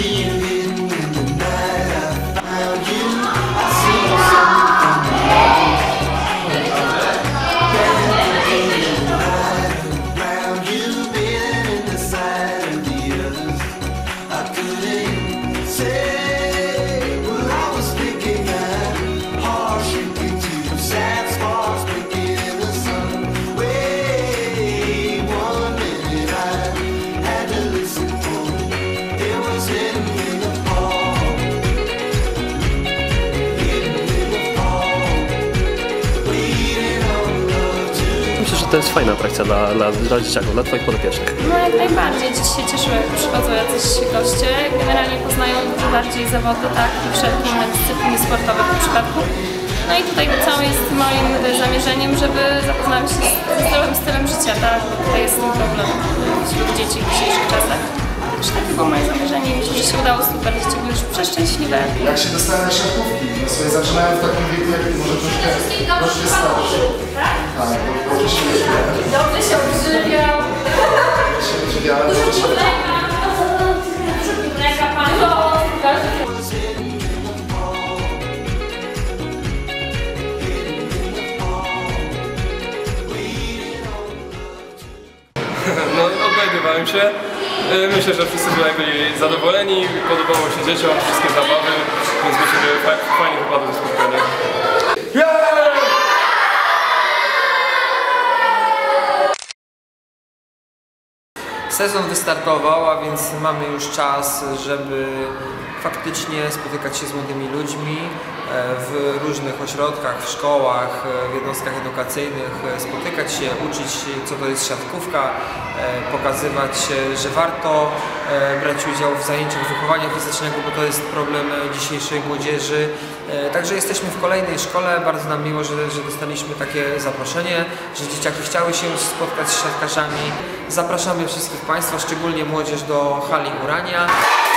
To jest fajna atrakcja dla dzieciaków, dla Twoich podopiecznych. No jak najbardziej. Dzieci się cieszą, jak przychodzą jacyś goście. Generalnie poznają dużo bardziej zawody, tak, i wszelkie inne dyscypliny sportowe w tym przypadku. No i tutaj całe jest moim zamierzeniem, żeby zapoznały się ze zdrowym stylem życia, tak, bo tutaj jest ten problem wśród dzieci w dzisiejszych czasach. Także takie było moje zamierzenie i myślę, że się udało super. Dzieci były już przeszczęśliwe. Jak się dostałem na siatkówki? No sobie zaczynałem w takim wieku, jak może troszkę starszy. Tak, dobrze się odżywiałem. Dobrze się odżywiał. Dobrze się odżywiałem. Mleka pan. No, odnajdywałem się. Myślę, że wszyscy tutaj byli zadowoleni, podobało się dzieciom, wszystkie zabawy, więc myślę, że fajnie wypadło to spotkanie. Sezon wystartował, a więc mamy już czas, żeby faktycznie spotykać się z młodymi ludźmi w różnych ośrodkach, w szkołach, w jednostkach edukacyjnych, spotykać się, uczyć co to jest siatkówka, pokazywać, że warto brać udział w zajęciach wychowania fizycznego, bo to jest problem dzisiejszej młodzieży. Także jesteśmy w kolejnej szkole, bardzo nam miło, że dostaliśmy takie zaproszenie, że dzieciaki chciały się spotkać z siatkarzami. Zapraszamy wszystkich Państwa, szczególnie młodzież, do hali Urania.